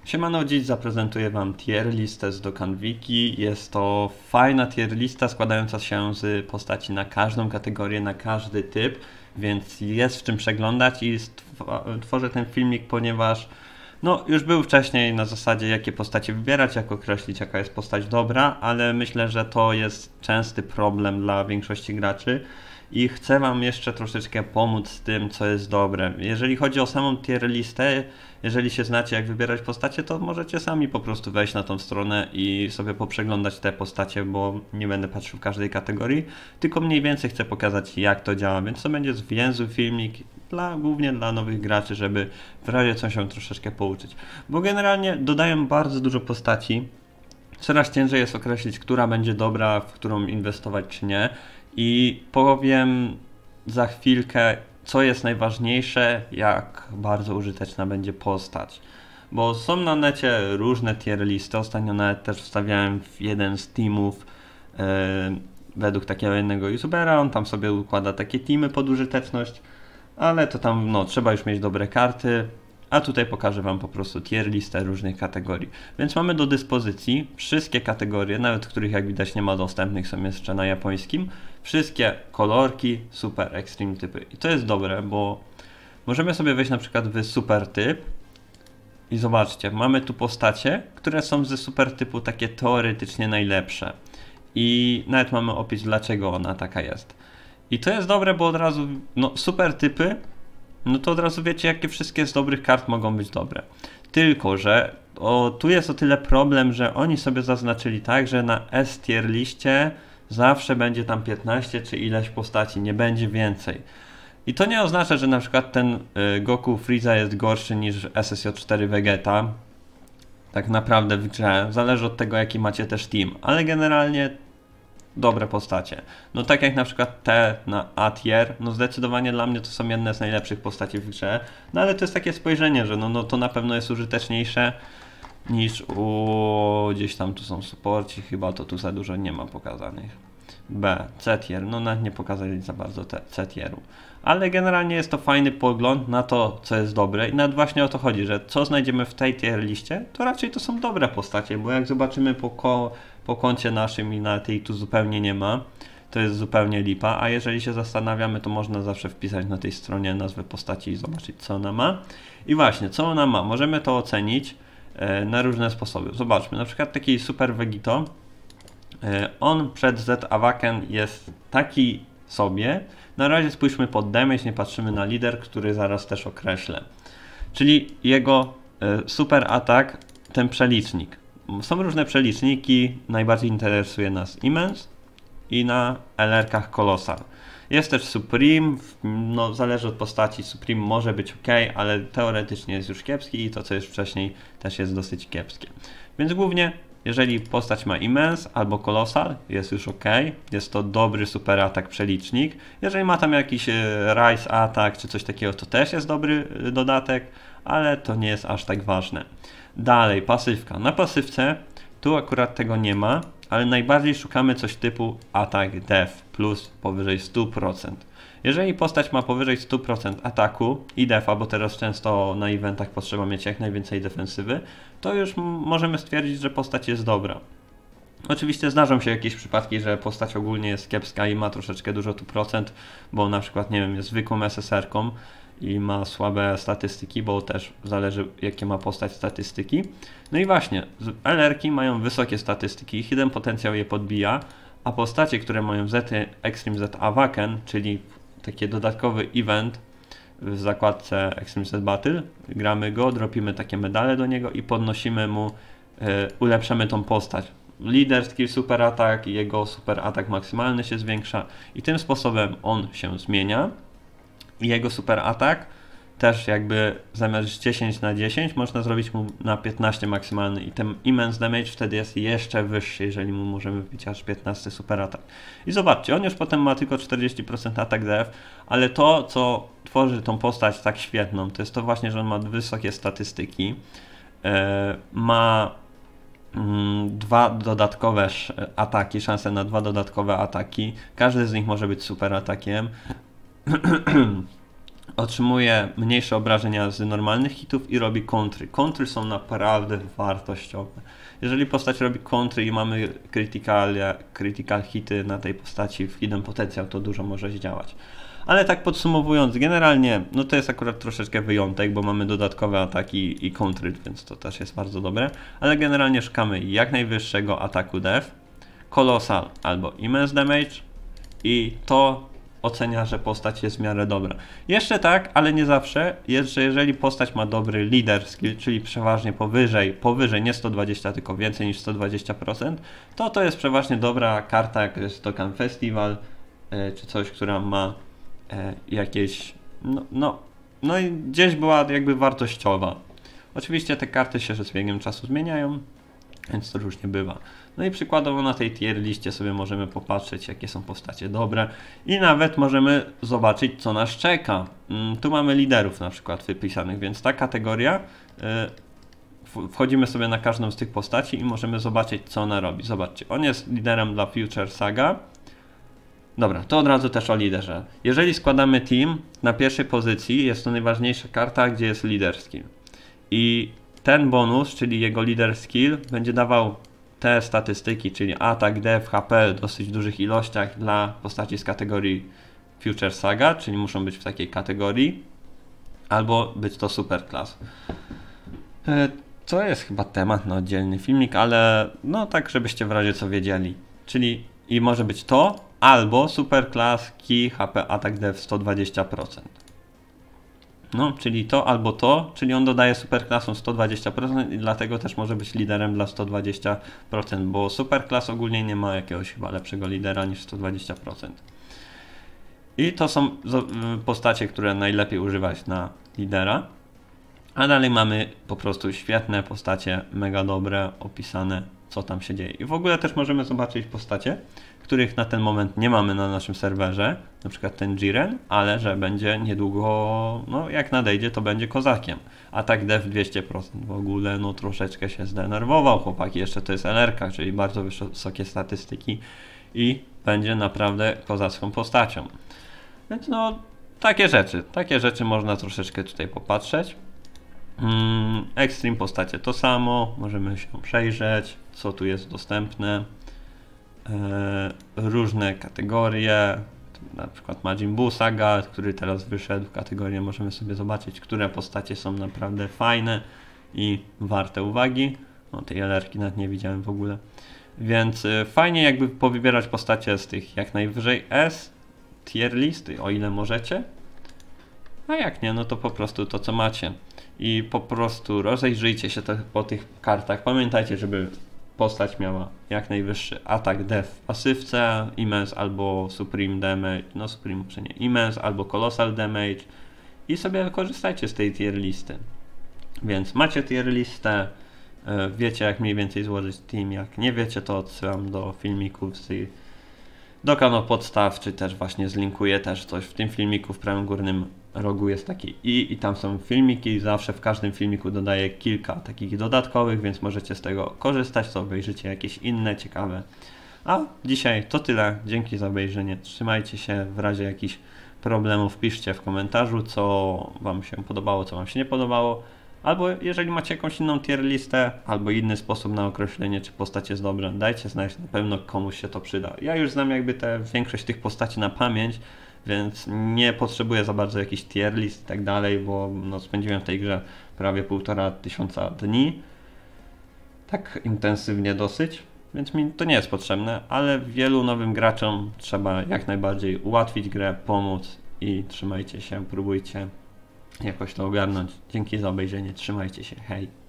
Siemano, dziś zaprezentuję Wam tier listę z Dokkan Wiki. Jest to fajna tier lista składająca się z postaci na każdą kategorię, na każdy typ, więc jest w czym przeglądać i tworzę ten filmik, ponieważ już był wcześniej na zasadzie jakie postacie wybierać, jak określić jaka jest postać dobra, ale myślę, że to jest częsty problem dla większości graczy. I chcę Wam jeszcze troszeczkę pomóc z tym, co jest dobre. Jeżeli chodzi o samą tier listę, jeżeli się znacie, jak wybierać postacie, to możecie sami po prostu wejść na tą stronę i sobie poprzeglądać te postacie, bo nie będę patrzył w każdej kategorii, tylko mniej więcej chcę pokazać, jak to działa, więc to będzie zwięzły filmik, głównie dla nowych graczy, żeby w razie co się troszeczkę pouczyć. Bo generalnie dodają bardzo dużo postaci, coraz ciężej jest określić, która będzie dobra, w którą inwestować czy nie. I powiem za chwilkę, co jest najważniejsze, jak bardzo użyteczna będzie postać. Bo są na necie różne tier listy, ostatnio nawet też wstawiałem w jeden z teamów według takiego jednego youtubera, on tam sobie układa takie teamy pod użyteczność, ale to tam trzeba już mieć dobre karty. A tutaj pokażę Wam po prostu tier listę różnych kategorii. Więc mamy do dyspozycji wszystkie kategorie, nawet których jak widać nie ma dostępnych, są jeszcze na japońskim. Wszystkie kolorki, super, extreme typy. I to jest dobre, bo możemy sobie wejść na przykład w super typ i zobaczcie, mamy tu postacie, które są ze super typu takie teoretycznie najlepsze. I nawet mamy opis, dlaczego ona taka jest. I to jest dobre, bo od razu, super typy, to od razu wiecie, jakie wszystkie z dobrych kart mogą być dobre. Tylko że tu jest o tyle problem, że oni sobie zaznaczyli tak, że na S tier liście zawsze będzie tam 15 czy ileś postaci, nie będzie więcej. I to nie oznacza, że na przykład ten Goku Frieza jest gorszy niż SSJ4 Vegeta. Tak naprawdę w grze. Zależy od tego, jaki macie też team. Ale generalnie dobre postacie. Tak jak na przykład te na A tier, zdecydowanie dla mnie to są jedne z najlepszych postaci w grze, ale to jest takie spojrzenie, że to na pewno jest użyteczniejsze niż gdzieś tam tu są supporci, chyba to tu za dużo nie ma pokazanych. B, C tier, nawet nie pokazali za bardzo C tieru. Ale generalnie jest to fajny pogląd na to, co jest dobre i nawet właśnie o to chodzi, że co znajdziemy w tej tier liście, to raczej to są dobre postacie, bo jak zobaczymy po koncie naszym i na tej tu zupełnie nie ma, to jest zupełnie lipa, a jeżeli się zastanawiamy, to można zawsze wpisać na tej stronie nazwę postaci i zobaczyć, co ona ma. I właśnie, co ona ma? Możemy to ocenić na różne sposoby. Zobaczmy, na przykład taki Super Vegito, on przed Z Awaken jest taki sobie. Na razie spójrzmy pod damage, nie patrzymy na lider, który zaraz też określę. Czyli jego super atak, ten przelicznik. Są różne przeliczniki, najbardziej interesuje nas Immense i na LR-kach Colossal. Jest też Supreme, zależy od postaci, Supreme może być ok, ale teoretycznie jest już kiepski i to co jest wcześniej też jest dosyć kiepskie. Więc głównie jeżeli postać ma Immense albo Colossal, jest już ok, jest to dobry super atak przelicznik. Jeżeli ma tam jakiś Rise atak czy coś takiego, to też jest dobry dodatek, ale to nie jest aż tak ważne. Dalej, pasywka. Na pasywce tu akurat tego nie ma, ale najbardziej szukamy coś typu atak def plus powyżej 100%. Jeżeli postać ma powyżej 100% ataku i defa, bo teraz często na eventach potrzeba mieć jak najwięcej defensywy, to już możemy stwierdzić, że postać jest dobra. Oczywiście zdarzą się jakieś przypadki, że postać ogólnie jest kiepska i ma troszeczkę dużo tu procent, bo na przykład, nie wiem, jest zwykłą SSR-ką i ma słabe statystyki, bo też zależy jakie ma postać statystyki. No i właśnie, LR-ki mają wysokie statystyki, hidden potencjał je podbija, a postacie, które mają Z Extreme Z Awaken, czyli taki dodatkowy event w zakładce Extreme Z Battle, gramy go, dropimy takie medale do niego i podnosimy mu, ulepszamy tą postać. Lider skill super atak i jego super atak maksymalny się zwiększa i tym sposobem on się zmienia i jego super atak też jakby zamiast 10 na 10 można zrobić mu na 15 maksymalny i ten immense damage wtedy jest jeszcze wyższy, jeżeli mu możemy wbić aż 15 super atak. I zobaczcie, on już potem ma tylko 40% atak DF, ale to co tworzy tą postać tak świetną, to jest to właśnie, że on ma wysokie statystyki, ma dwa dodatkowe ataki, szanse na dwa dodatkowe ataki, każdy z nich może być super atakiem. otrzymuje mniejsze obrażenia z normalnych hitów i robi kontry. Kontry są naprawdę wartościowe. Jeżeli postać robi kontry i mamy critical hity na tej postaci w hidden potencjał, to dużo może zdziałać. Ale tak podsumowując, generalnie, no to jest akurat troszeczkę wyjątek, bo mamy dodatkowe ataki i kontry, więc to też jest bardzo dobre. Ale generalnie szukamy jak najwyższego ataku def, colossal albo immense damage i to ocenia, że postać jest w miarę dobra. Jeszcze tak, ale nie zawsze, jest, że jeżeli postać ma dobry leader skill, czyli przeważnie powyżej nie 120, tylko więcej niż 120%, to jest przeważnie dobra karta, jak jest Dokkan Festival, czy coś, która ma jakieś, no i gdzieś była jakby wartościowa. Oczywiście te karty się z biegiem czasu zmieniają, więc to różnie bywa. No i przykładowo na tej tier liście sobie możemy popatrzeć, jakie są postacie dobre i nawet możemy zobaczyć, co nas czeka. Tu mamy liderów na przykład wypisanych, więc ta kategoria, wchodzimy sobie na każdą z tych postaci i możemy zobaczyć, co ona robi. Zobaczcie, on jest liderem dla Future Saga. Dobra, to od razu też o liderze. Jeżeli składamy team, na pierwszej pozycji jest to najważniejsza karta, gdzie jest leader skill. I ten bonus, czyli jego leader skill, będzie dawał te statystyki, czyli atak, def, HP w dosyć dużych ilościach dla postaci z kategorii Future Saga, czyli muszą być w takiej kategorii, albo być to super class. To jest chyba temat na oddzielny filmik, ale no tak, żebyście w razie co wiedzieli. Czyli i może być to, albo super class, key, HP, atak, def 120%. No, czyli to albo to, czyli on dodaje superklasom 120% i dlatego też może być liderem dla 120%, bo superklas ogólnie nie ma jakiegoś chyba lepszego lidera niż 120%. I to są postacie, które najlepiej używać na lidera. A dalej mamy po prostu świetne postacie, mega dobre, opisane, co tam się dzieje. I w ogóle też możemy zobaczyć postacie, których na ten moment nie mamy na naszym serwerze, na przykład ten Jiren, ale że będzie niedługo, no jak nadejdzie, to będzie kozakiem. Atak def 200%, w ogóle no troszeczkę się zdenerwował chłopaki, jeszcze to jest LR-ka, czyli bardzo wysokie statystyki i będzie naprawdę kozacką postacią. Więc no takie rzeczy można troszeczkę tutaj popatrzeć. Extreme postacie to samo, możemy się przejrzeć, co tu jest dostępne. Różne kategorie, na przykład Majin Buu Saga, który teraz wyszedł w kategorię, możemy sobie zobaczyć, które postacie są naprawdę fajne i warte uwagi. No tej LR-ki nawet nie widziałem w ogóle. Więc fajnie jakby powybierać postacie z tych jak najwyżej S tier listy, o ile możecie. A jak nie, no to po prostu to co macie. I po prostu rozejrzyjcie się po tych kartach. Pamiętajcie, żeby postać miała jak najwyższy atak def w pasywce, immense albo supreme damage, no supreme może nie, immense albo colossal damage i sobie korzystajcie z tej tier listy. Więc macie tier listę, wiecie jak mniej więcej złożyć team, jak nie wiecie to odsyłam do filmików do kanału podstaw, czy też właśnie zlinkuję też coś w tym filmiku, w prawym górnym rogu jest taki i tam są filmiki, zawsze w każdym filmiku dodaję kilka takich dodatkowych, więc możecie z tego korzystać, to obejrzycie jakieś inne ciekawe. A dzisiaj to tyle, dzięki za obejrzenie, trzymajcie się, w razie jakichś problemów piszcie w komentarzu, co wam się podobało, co wam się nie podobało, albo jeżeli macie jakąś inną tier listę, albo inny sposób na określenie, czy postać jest dobra, dajcie znać, na pewno komuś się to przyda. Ja już znam jakby większość tych postaci na pamięć, więc nie potrzebuję za bardzo jakichś tier list i tak dalej, bo no, spędziłem w tej grze prawie 1500 dni, tak intensywnie dosyć, więc mi to nie jest potrzebne, ale wielu nowym graczom trzeba jak najbardziej ułatwić grę, pomóc i trzymajcie się, próbujcie jakoś to ogarnąć. Dzięki za obejrzenie, trzymajcie się, hej!